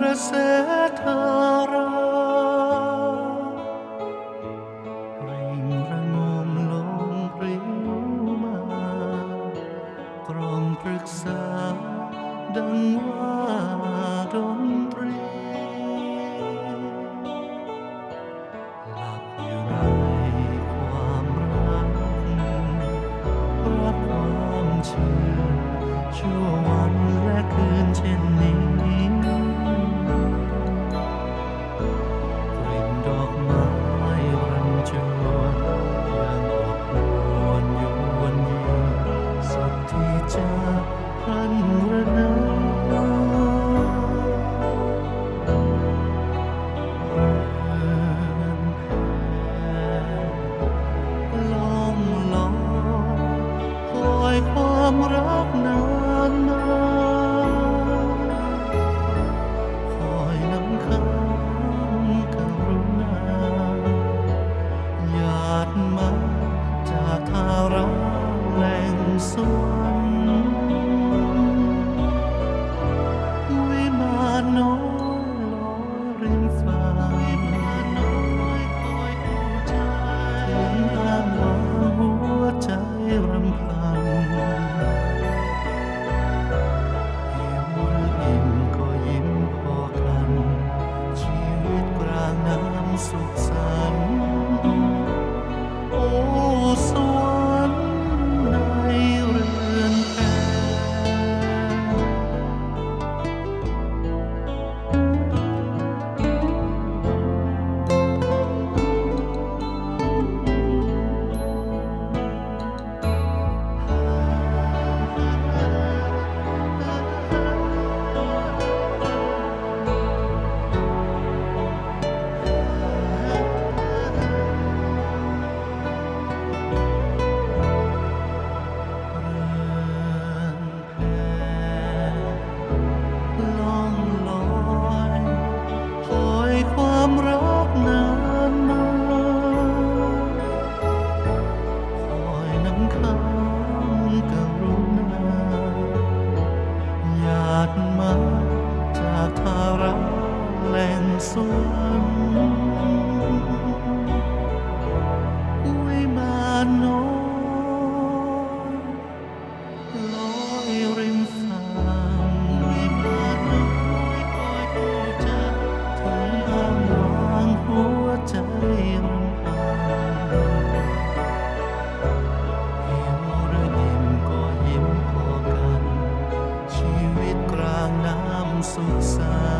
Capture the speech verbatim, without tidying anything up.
ระแสธาราริ่งระงมลงปริ้วมากรองปรึกษาดังว่าดนตรีหลับอยู่ในความรักรักความชื่นชั่ววันและคืนเช่นนี้กลิ่นดอกไม้รันจวนยังอบอวลยวนเย็นสดที่จะพลันระนาวล่องลอยคอยความรักนานมาคอยน้ำค้างกรุณาหยาดมาจากทาราแหล่งสวรรค์วิมานน้อยลอยริมฝั่งถึงอ้างว้างหัวใจรำพันหิวหรืออิ่มก็ยิ้มพอกันชีวิตกลางน้ำสุขสันต์โอ้สวรรค์ในเรือนแพล่องลอยคอยความรักนานมาคอยน้ำค้างกรุณาหยาดมาจากทาราแหล่งสวรรค์วิมานน้อยลอยริมฝั่งวิมานน้อยคอยผู้ใจถึงอ้างว้างหัวใจรำพันหิวหรืออิ่มก็ยิ้มพอกันชีวิตกลางน้ำสุขสั